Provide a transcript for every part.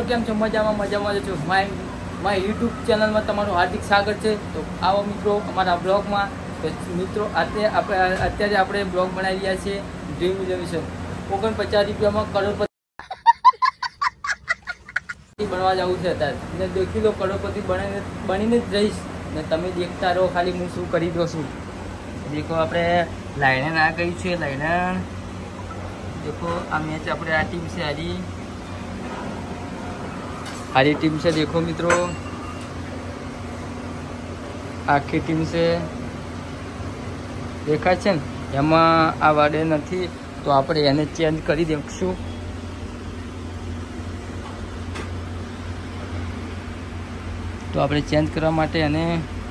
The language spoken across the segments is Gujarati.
કેમ છો? મજામાં છો? માય યુટ્યુબ ચેનલમાં તમારું હાર્દિક સ્વાગત છે. તો આવો મિત્રો અમારા બ્લોગમાં. મિત્રો અત્યારે આપણે બ્લોગ બનાવી રહ્યા છીએ ડ્રીમ ઇલેવિશન. 49 રૂપિયામાં કરોડપતિ બનવા જવું છે અત્યારે. ને દેખી લો, કરોડપતિ બનીને જ રહીશ ને તમે દેખતા રહો ખાલી હું શું કરી દઉં છું. દેખો આપણે લાઇનર આ ગઈ છે. લાઇનર देखो આ મેચ આપણે આ ટીમ છે હારી ટીમ છે. देखो મિત્રો આખી ટીમ છે દેખાય છે ને. એમાં આ વાડે નથી તો આપણે એને ચેન્જ કરી દઈશું. તો આપણે ચેન્જ કરવા માટે એને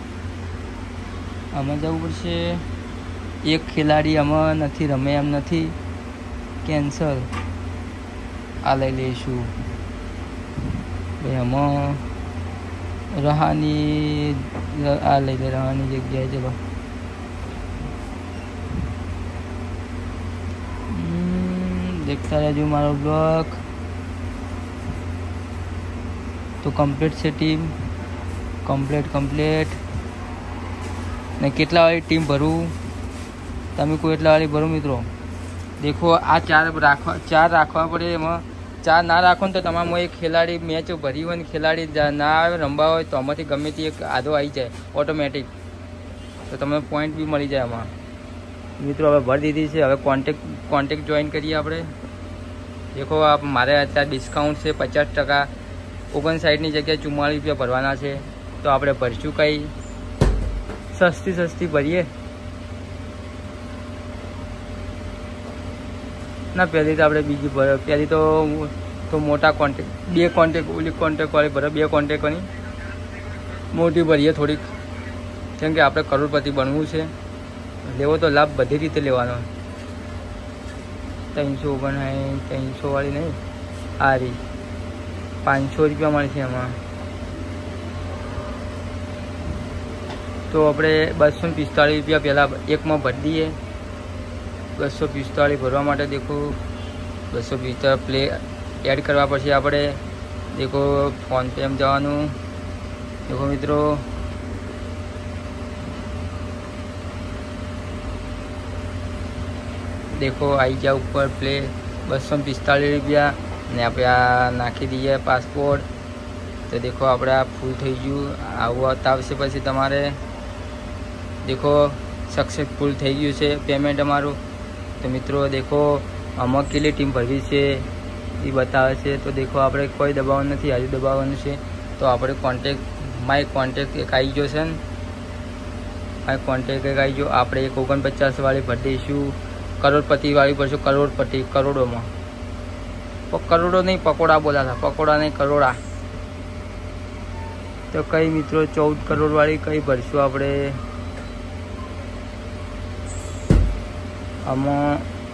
આમાં જવું પડશે. એક ખેલાડી આમાં નથી રમે એમ નથી, કેન્સલ. આ લઈ લઈશું ભાઈ. આમાં રહાની આ લઈ લે, રહાની જગ્યાએ. ચલો દેખતા રહેજો મારો બ્લોગ. તો કમ્પ્લીટ છે ટીમ, કમ્પ્લીટ. ને કેટલા વાળી ટીમ ભરું? તમે કોઈ એટલા વાળી ભરો મિત્રો. દેખો આ ચાર રાખવા પડે. એમાં ચાર ના રાખો ને તો તમારામાં એક ખેલાડી મેચ ભરી હોય ને ખેલાડી ના આવે રમવા હોય તો આમાંથી ગમે તે એક આધો આવી જાય ઓટોમેટિક. તો તમને પોઈન્ટ બી મળી જાય આમાં. મિત્રો હવે ભરી દીધી છે. હવે કોન્ટેક્ટ જોઈન કરીએ આપણે. દેખો મારે અત્યારે ડિસ્કાઉન્ટ છે 50%. 59ની જગ્યાએ 44 રૂપિયા ભરવાના છે. તો આપણે ભરશું કંઈ સસ્તી ભરીએ ના. પહેલી તો આપણે બીજી ભરે. પહેલી તો મોટા કોન્ટેક્ટ, 2 કોન્ટેક્ટ, ઓલી કોન્ટેક્ટવાળી ભરે. 2 કોન્ટેક્ટની મોટી ભરીએ થોડીક, કેમ કે આપણે કરોડપતિ બનવું છે. લેવો તો લાભ બધી રીતે લેવાનો. 359 વાળી નહીં, આ રહી 500 રૂપિયા મળશે એમાં. તો આપણે 245 રૂપિયા પહેલાં એકમાં ભરી દઈએ. 245 ભરવા માટે દેખો 245 પ્લે એડ કરવા પડશે આપણે. દેખો ફોનપે એમ જવાનું. દેખો મિત્રો દેખો આવી ગયા ઉપર પ્લે 245 રૂપિયા. ને આપણે આ નાખી દઈએ પાસપોર્ટ. તો દેખો આપણે આ ફૂલ થઈ ગયું. આવું આવશે પછી તમારે. દેખો સક્સેસફુલ થઈ ગયું છે પેમેન્ટ અમારું. તો મિત્રો દેખો આમાં કેટલી ટીમ ભરવી છે એ બતાવે છે. તો દેખો આપણે કોઈ દબાવવાનું નથી, હજુ દબાવવાનું છે. તો આપણે માય કોન્ટેક્ટ એક આવી ગયો છે ને. માય કોન્ટેક્ટ એક આવી ગયો. આપણે એક 49 વાળી ભરી દઈશું. કરોડપતિ વાળી ભરશું. કરોડપતિ કરોડોમાં. કરોડો નહીં, પકોડા બોલાતા. પકોડા નહીં, કરોડા. તો કઈ મિત્રો 14 કરોડ વાળી કઈ ભરશું આપણે. આમાં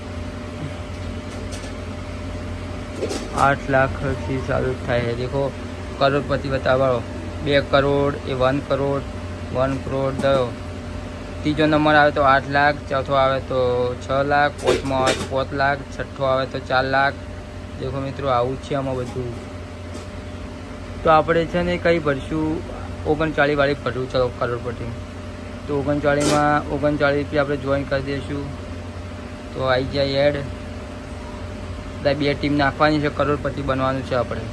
8 લાખથી ચાલુ થાય છે. દેખો કરોડપતિ બતાવો. 2 કરોડ એ 1 કરોડ 1 કરોડ દો. ત્રીજો નંબર આવે તો 8 લાખ, ચોથો આવે તો 6 લાખ, પાંચમો આવે તો 5 લાખ, છઠ્ઠો આવે તો 4 લાખ. દેખો મિત્રો આવું છે આમાં બધું. તો આપણે છે ને કઈ ભરશું 39 વાળી ભરવું. ચલો કરોડપતિ. તો 39માં 39 રૂપિયા આપણે જોઈન કરી દઈશું. તો આવી જાય એડ. 2 ટીમ નાખવાની છે. કરોડપતિ બનવાનું છે આપણે.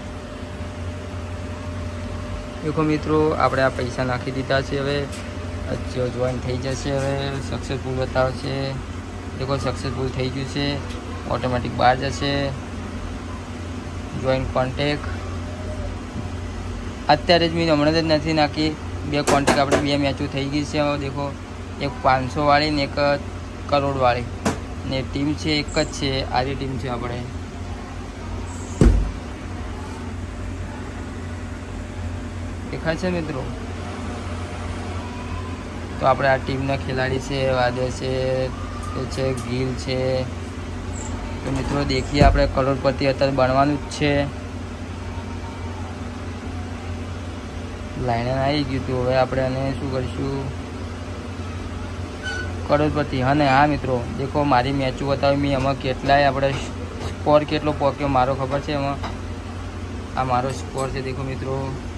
દેખો મિત્રો આપણે આ પૈસા નાખી દીધા છે. હવે જોઈન થઈ જશે. હવે સક્સેસફુલ બતાવશે. દેખો સક્સેસફુલ થઈ ગયું છે. ઓટોમેટિક બહાર જશે. જોઈન કોન્ટેક્ટ અત્યારે જ મેં હમણાં જ નથી નાખી. 2 કોન્ટેક્ટ આપણે 2 મેચો થઈ ગઈ છે. દેખો એક 500 વાળી ને એક કરોડ વાળી. ને ટીમ છે એક જ છે. આરી ટીમ છે આપણે. દેખાય છે મિત્રો. તો આપણે આ ટીમના ખેલાડી છે. વાદે છે ગિલ છે. તો મિત્રો દેખીએ આપણે કરોડપતિ અત્યારે બનવાનું જ છે. લાઇન આવી ગયું હતું. હવે આપણે એને શું કરીશું? કરોડપતિ. હા ને હા મિત્રો દેખો મારી મેચો બતાવી મેં એમાં કેટલાય આપણે સ્કોર કેટલો પોક્યો મારો ખબર છે. એમાં આ મારો સ્કોર છે દેખો મિત્રો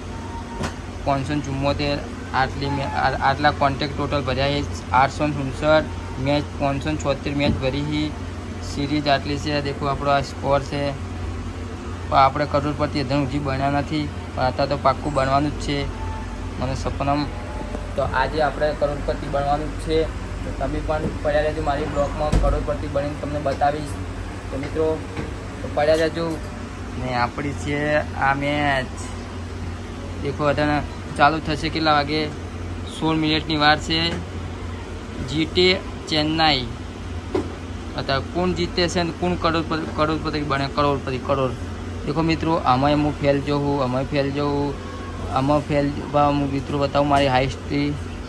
574. આટલા કોન્ટેક્ટ ટોટલ ભર્યા 869 મેચ 576 મેચ ભરી. સિરીઝ આટલી છે દેખો આપણો આ સ્કોર છે. આપણે કરોડપતિ હજુ હજી બન્યા નથી પણ અત્યારે તો પાક્કું બનવાનું જ છે મને સપનમ. તો આજે આપણે કરોડપતિ બનવાનું જ છે. તો તમે પણ પડ્યા રહેજો મારી બ્લોગમાં, કરોડપતિ બનીને તમને બતાવીશ. તો મિત્રો તો પડ્યા રહેજો. ને આપણી છે આ મેચ દેખો અત્યારે ચાલુ થશે કેટલા વાગે 16 મિનિટની વાર છે. જીતે ચેન્નાઈ. અત્યારે કોણ જીતે છે ને કોણ કરોડપતિ બને? કરોડ દેખો મિત્રો આમાં હું ફેલ જોઉં, આમાં ફેલ હું મિત્રો બતાવું મારી હાઈસ્ટ્રી.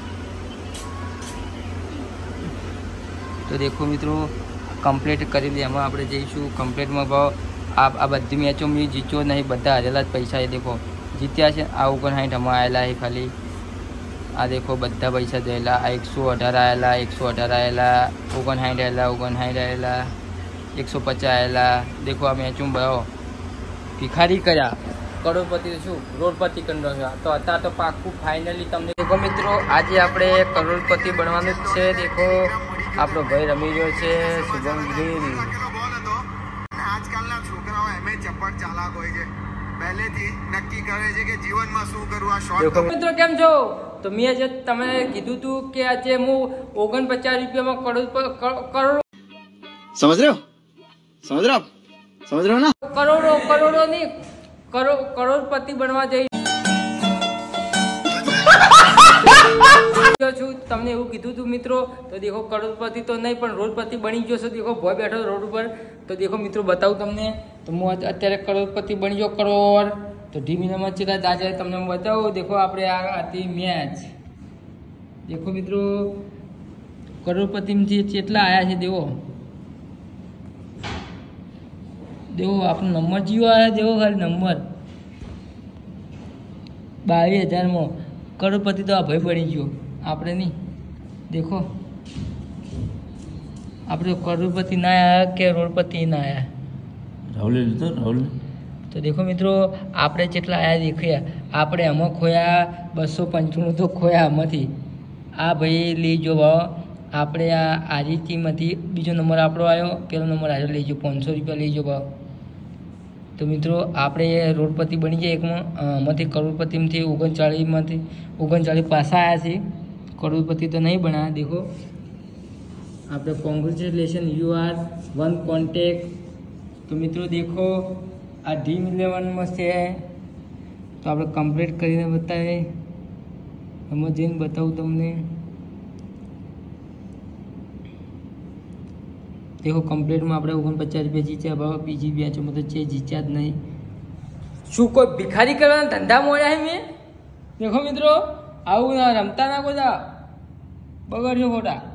તો દેખો મિત્રો કમ્પ્લીટ કરી દે. એમાં આપણે જઈશું કમ્પ્લીટમાં. ભાવ આ બધી મેચો મેં જીત્યો નહીં, બધા હારેલા જ પૈસા. એ દેખો જીત્યા છે આ 59 આમાં આવેલા છે ખાલી. આ દેખો બધા પૈસા જોયેલા. આ 118 આવેલા, 59 આવેલા, 150 આવેલા. દેખો આ મેચો ભાવ ભિખારી કર્યા. કરોડપતિ શું રોડપતિ કરી રહ્યો. તો અત્યારે તો પાક્કું ફાઇનલી તમને દેખો મિત્રો આજે આપણે કરોડપતિ બનવાનું જ છે. દેખો આપણો ભાઈ રમી રહ્યો છે શુભમ ગિલ. આજકાલના છોકરાઓ એમે ચપટ ચાલાક હોય છે, પહેલેથી નક્કી કરે છે કે જીવનમાં શું કરવું. આ શોર્ટ મિત્રો કેમ છો? તો મેં જે તમે કીધું હતું કે આજે હું 49 રૂપિયામાં કરોડ સમજ રહ્યો ના કરોડો ની કરોડપતિ બનવા જઈ છું. તમને એવું કીધું હતું મિત્રો. તો દેખો કરોડપતિ તો નહીં પણ રોડપતિ બની ગયો છે. દેખો ભોય બેઠો રોડ ઉપર. તો દેખો મિત્રો બતાવું તમને. તો હું અત્યારે કરોડપતિ બની ગયો કરોડ. તો ઢીમીનામાં ચેલા દાદા તમને બતાવું. દેખો આપણે આ હતી મેચ. દેખો મિત્રો કરોડપતિમાંથી કેટલા આવ્યા છે દેવો આપણો નંબર જીવો આવ્યા. દેવો ખાલી નંબર 22,000માં કરોડપતિ તો આ ભાઈ બની ગયો આપણે નહીં. દેખો આપણે કરોડપતિ ના આવ્યા કે રોડપતિ ના આવ્યા. રાહુલ તો દેખો મિત્રો આપણે જેટલા આવ્યા દેખ્યા. આપણે આમાં ખોયા 295 તો ખોયા આમાંથી. આ ભાઈ લેજો ભાવ. આપણે આ આજીતીમાંથી બીજો નંબર આપણો આવ્યો, પહેલો નંબર આવ્યો લેજો 500 રૂપિયા લેજો ભાવ. તો મિત્રો આપણે રોડપતિ બની જાય એકમાં. આમાંથી કરોડપતિમાંથી 39 પાછા આવ્યા છે. કરોડપતિ તો નહીં બનાવ્યા. દેખો આપણે કોંગ્રેચ્યુલેશન યુ આર 1 કોન્ટેક્ટ. તો મિત્રો દેખો આ ડ્રીમ 11માં છે. તો આપણે કમ્પ્લીટ કરીને બતાવીએ. એમાં જઈને બતાવું તમને. દેખો કમ્પ્લીટમાં આપણે 49 રૂપિયા જીત્યા. ભાવ બીજી મેચોમાં તો છે જીત્યા જ નહીં. શું કોઈ ભિખારી કરવાના ધંધા મોડ્યા છે મેં? દેખો મિત્રો આવું ના રમતા ના બધા બગડજો ખોટા.